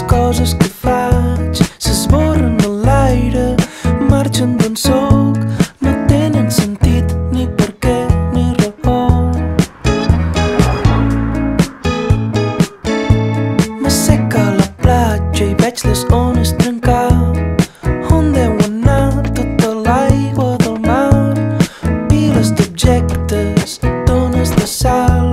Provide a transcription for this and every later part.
coses que faig s'esborren a l'aire, marxen d'on soc, no tenen sentit ni per què ni raó. M'asseca a la platja i veig les ones trencar. On deu anar tota l'aigua del mar? Piles d'objectes, tones de sal.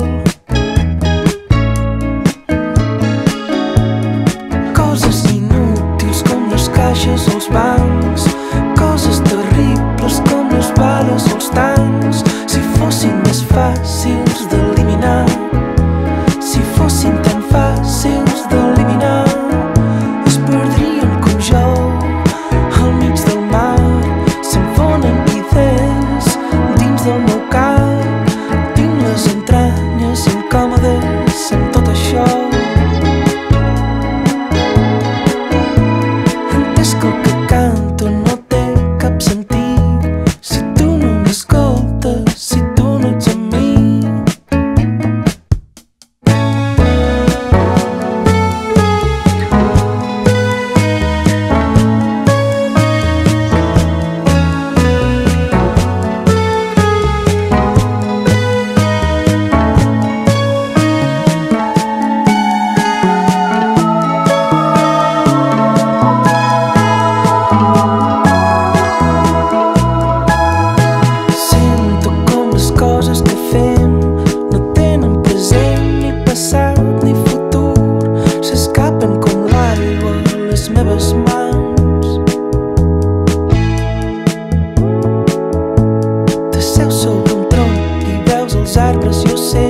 Coses inútils com les caixes o els bancs, coses terribles com les bales o els tancs. Si fossin més fàcils d'eliminar, si fossin tan fàcils d'eliminar, es perdrien com jo al mig del mar. Se'm fonen idees dins del meu cap, tinc les entranyes incòmodes amb tot això. És que el que canto no té cap sentit si tu no m'escoltes, si tu no ets amb mi. Sento com les coses que fem no tenen present ni passat ni futur, s'escapen com l'aigua a les meves mans. T'asseus sobre un tronc i veus els arbres, jo sé